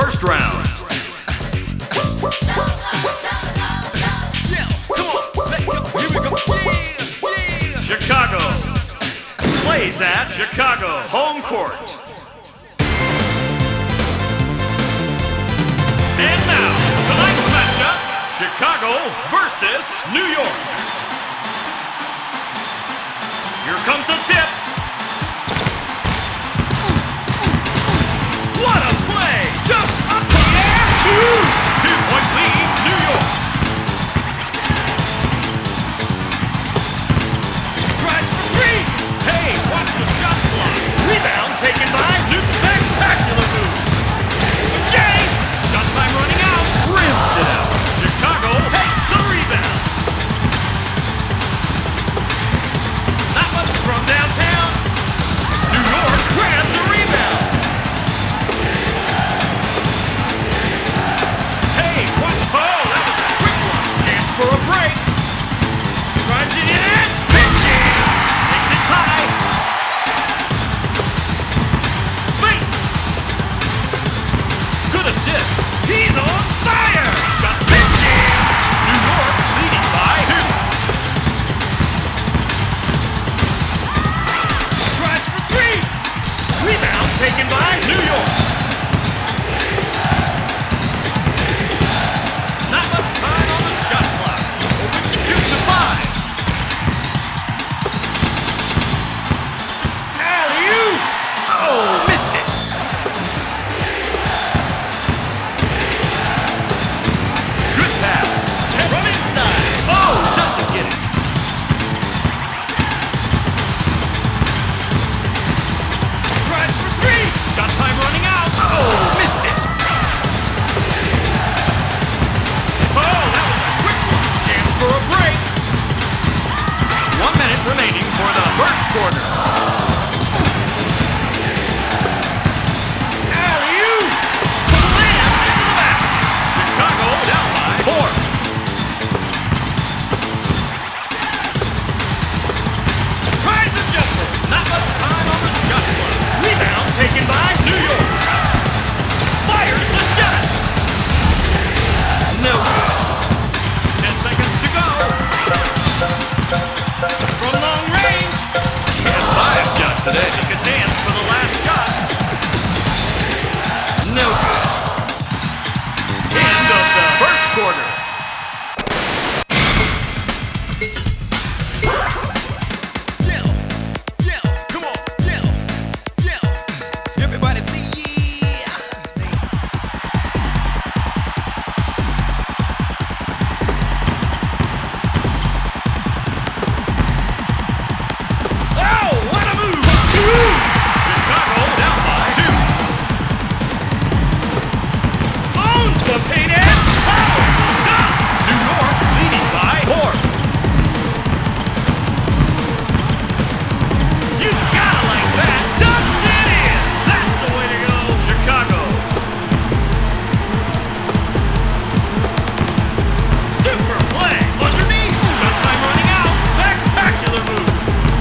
first round. Chicago plays at Chicago home court. And now, tonight's matchup, Chicago versus New York. Here comes the tip. What a play! Jump up the air! 2-point lead, New York. Tries for three. Hey, watch the shot clock. Rebound taken by New. Spectacular move. Jay, shot time running out. Rims it out. Chicago takes the rebound. Not much from downtown. New York grabs the rebound. Hey, what? Oh, that was a quick one. Chance for a break. Drives it in. Big jam. Makes it high. Wait. Good assist. He's on fire. Got big jam. New York leading by 2. Tries for three. Rebound taken by New York. Not much time on the shot clock. Open to shoot to 5. Alley-oop! Oh, missed it. Good pass. From inside. Oh, doesn't get it. Tries for three. Shot time running out. Oh, missed it. Oh, that was a quick one. Chance for a break. 1 minute remaining for the first quarter. Alley-oop! Slam into the basket. Chicago down by 4. Tries the jumper. Not much time on the shot clock. Rebound taken by New York. Fires the shot. No good. 10 seconds to go. From long range. He has 5 shots today. Take a chance for the last shot. No good. End of the first quarter. Come on, everybody say yeah. Oh, what a move! Chicago down by 2. Owns the paint and powerful dunk. New York leading by 4. You gotta like that. Dumps it in. That's the way to go, Chicago. Super play. Underneath. Shot time running out. Spectacular move.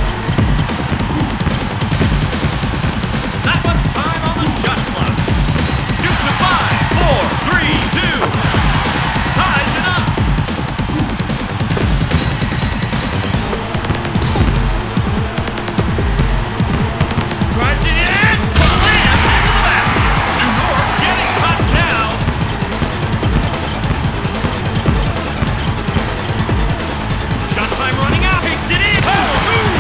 Not much time on the shot clock. Shoot to 5, 4, 3, 2. Ties it up. Drives it in. Slams into the basket. New York getting hot now. Shot time running out. Takes it in. Oh, move.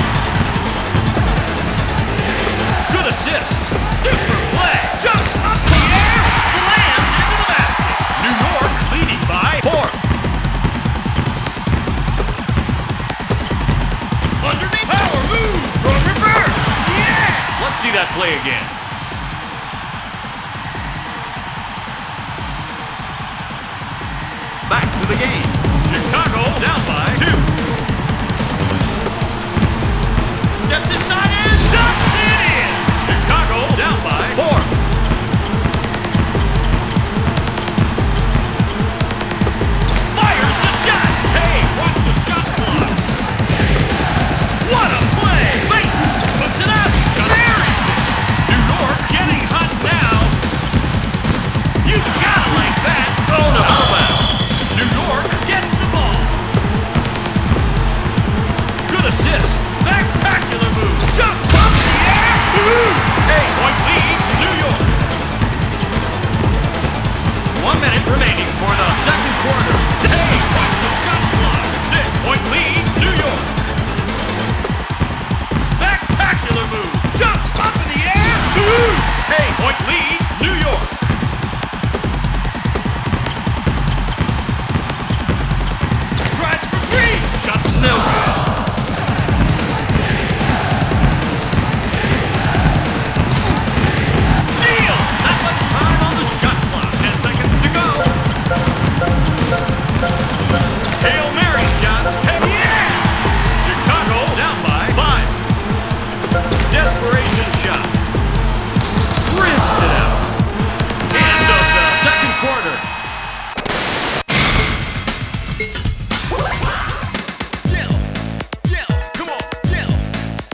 Good assist. Super play. Jumps up the air. Slams into the basket. New York leading by 4. Underneath. Power move. From reverse. Yeah. Let's see that play again. Back to the game. Chicago down by 2. Steps inside and dumps it in. Chicago down by 4. Fires the shot. Hey, watch the shot clock. What a play. Wait, puts it up. Buries it. New York lead